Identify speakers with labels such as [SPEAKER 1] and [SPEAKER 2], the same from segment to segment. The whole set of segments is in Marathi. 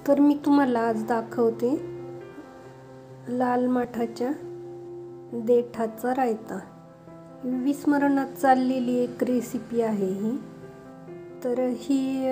[SPEAKER 1] तर मी तुम्हाला आज दाखवते लाल माठाच्या देठाचा रायता। विस्मरणात चाललेली एक रेसिपी आहे ही। तर ही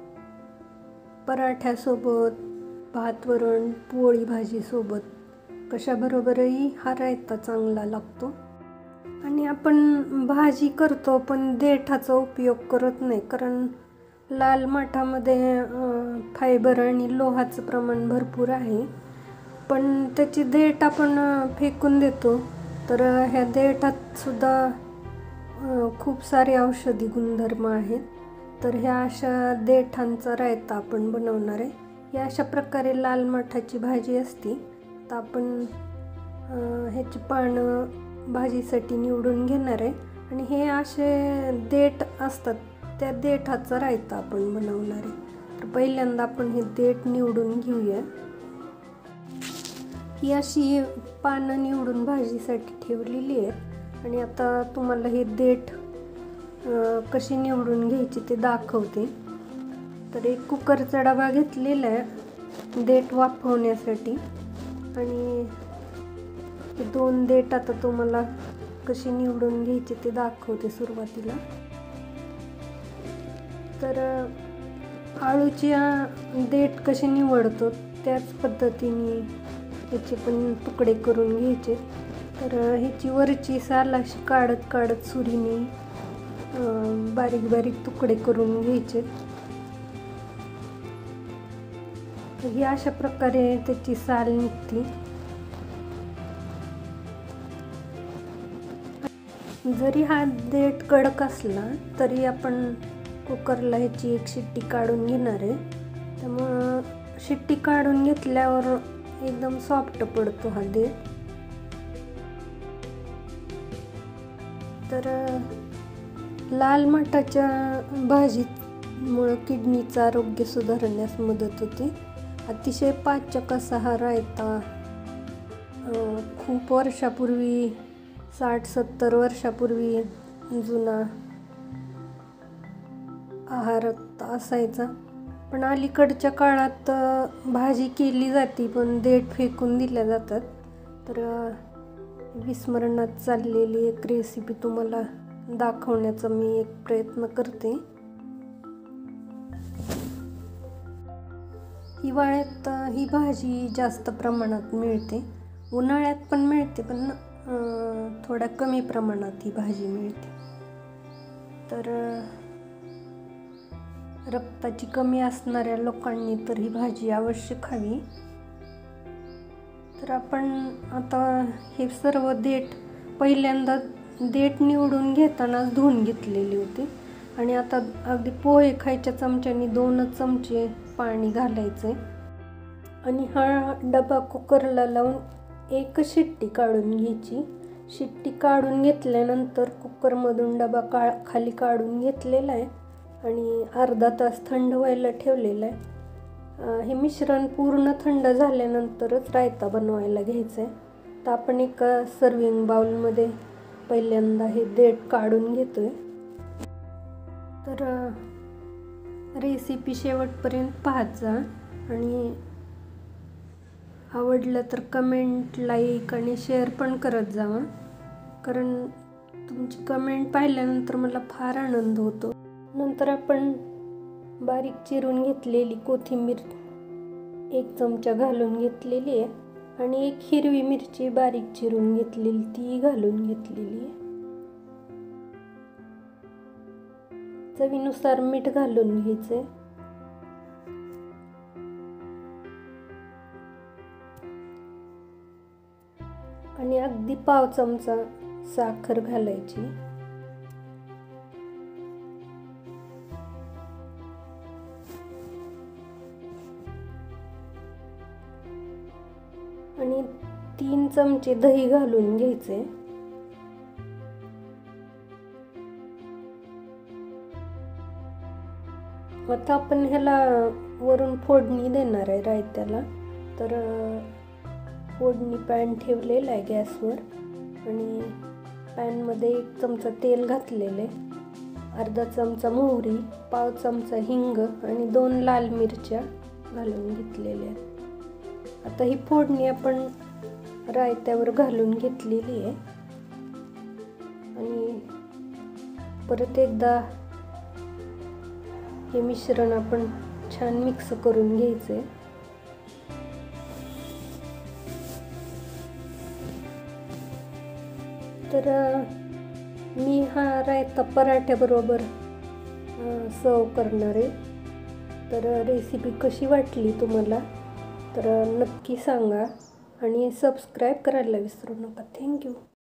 [SPEAKER 1] पराठ्यासोबत, भात वरण, पोळी भाजी सोबत कशाबरोबरही हा रायता चांगला लागतो। आणि आपण भाजी करतो पण देठाचा उपयोग करत नाही, कारण लाल माठामध्ये फायबर आणि लोहाचं प्रमाण भरपूर आहे, पण त्याची देठ आपण फेकून देतो। तर ह्या देठात सुद्धा खूप सारे औषधी गुणधर्म आहेत। तर ह्या अशा देठांचा रायता आपण बनवणार आहे। या अशा प्रकारे लाल माठाची भाजी असती। तर आपण ह्याची पानं भाजीसाठी निवडून घेणार आहे आणि हे असे देठ असतात, त्या देठाचा रायता आपण बनवणार आहे। तर पहिल्यांदा आपण हे देठ निवडून घेऊया। ही अशी पानं निवडून भाजीसाठी ठेवलेली आहेत आणि आता तुम्हाला हे देठ कशी निवडून घ्यायची ते दाखवते। तर एक कुकरचा डबा घेतलेला आहे देठ वाफवण्यासाठी आणि हे 2 देठ आता तुम्हाला कशी निवडून घ्यायची ते दाखवते सुरुवातीला। तर आळूची देठ कशी निवडतो त्याच पद्धतीने याचे पण तुकडे करून घ्यायचे। तर ह्याची वरची साल अशी काढत काढत सुरीने बारीक बारीक तुकडे करून घ्यायचे। ही अशा प्रकारे त्याची साल निघते। जरी हा देठ कडक असला तरी आपण कुकरला ह्याची एक शिट्टी काढून घेणार आहे। त्यामुळं शिट्टी काढून घेतल्यावर एकदम सॉफ्ट पडतो हा देठ। तर लाल माठाच्या भाजीमुळे किडनीचं आरोग्य सुधारण्यास मदत होते। अतिशय पाचक असा हा रायता खूप वर्षापूर्वी 60-70 वर्षापूर्वी जुना आहारात असायचा। पण अलीकडच्या काळात भाजी केली जाते पण देठ फेकून दिल्या जातात। तर विस्मरणात चाललेली एक रेसिपी तुम्हाला दाखवण्याचा मी एक प्रयत्न करते। हिवाळ्यात ही भाजी जास्त प्रमाणात मिळते, उन्हाळ्यात पण मिळते पण थोड्या कमी प्रमाणात ही भाजी मिळते। तर रक्ताची कमी असणाऱ्या लोकांनी तर ही भाजी अवश्य खावी। तर आपण आता हे सर्व देठ पहिल्यांदा देठ निवडून घेतानाच धुवून घेतलेली होती आणि आता अगदी पोहे खायच्या चमच्याने 2 चमचे पाणी घालायचे आणि हा डबा कुकरला लावून एक शिट्टी काढून घ्यायची। शिट्टी काढून घेतल्यानंतर कुकरमधून डबा खाली काढून घेतलेला आहे आणि अर्धा तास थंड व्हायला ठेवलेलं आहे। हे मिश्रण पूर्ण थंड झाल्यानंतरच रायता बनवायला घ्यायचं आहे। तर आपण एका सर्विंग बाउलमध्ये पहिल्यांदा हे देठ काढून घेतोय। तर रेसिपी शेवटपर्यंत पाहत जा आणि आवडलं तर कमेंट, लाईक आणि शेअर पण करत जावा, कारण तुमची कमेंट पाहिल्यानंतर मला फार आनंद होतो। नंतर आपण बारीक चिरून घेतलेली कोथिंबीर 1 चमचा घालून घेतलेली आहे आणि एक हिरवी मिरची बारीक चिरून घेतलेली ती घालून घेतलेली आहे। चवीनुसार मीठ घालून घ्यायचे आणि अगदी पाव चमचा साखर घालायची। आणि 3 चमचे दही घालून घ्यायचे। आता आपण ह्याला वरून फोडणी देणार आहे रायत्याला। तर फोडणी पॅन ठेवलेला आहे गॅसवर आणि पॅनमध्ये 1 चमचा तेल घातलेलं आहे, अर्धा चमचा मोहरी, पाव चमचा हिंग आणि 2 लाल मिरच्या घालून घेतलेले आहेत. आता ही फोडणी आपण रायत्यावर घालून घेतलेली आहे आणि परत एकदा हे मिश्रण आपण छान मिक्स करून घ्यायचे. तर मी हा रायता पराठ्याबरोबर सर्व करणार आहे. तर रेसिपी कशी वाटली तुम्हाला तर नक्की सांगा आणि सबस्क्राईब करायला विसरू नका. थँक्यू.